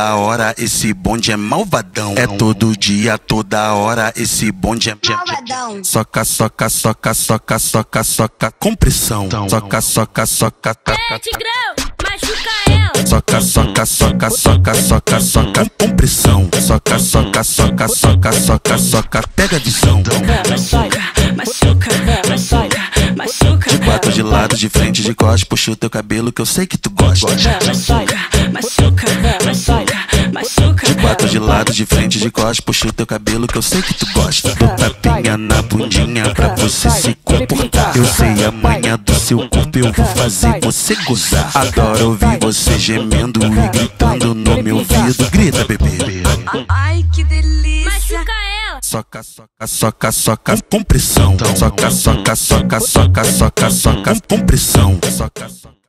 A hora, esse bonde é malvadão. É todo dia, toda hora, esse bonde é malvadão. Soca, soca, soca, soca, soca, soca, compressão. Soca, soca, soca, soca. Tigrão, machuca ela. Soca, soca, soca, soca, soca, soca, compressão. Soca, soca, soca, soca, soca, soca, pega a visão. Machuca, machuca, machuca, machuca. De quatro, de lado, de frente, de costas, puxa o teu cabelo que eu sei que tu gosta. Machuca, machuca, machuca, machuca. De quatro, de lado, de frente, de costas, puxa o teu cabelo que eu sei que tu gosta. Do tapinha na bundinha pra você se comportar. Eu sei a manha do seu corpo, eu vou fazer você gozar. Adoro ouvir você gemendo e gritando no meu ouvido. Grita, bebê. Ai, que delícia. Machuca ela. Soca, soca, soca, soca, compressão. Soca, soca, soca, soca, soca, soca, compressão. Soca, soca.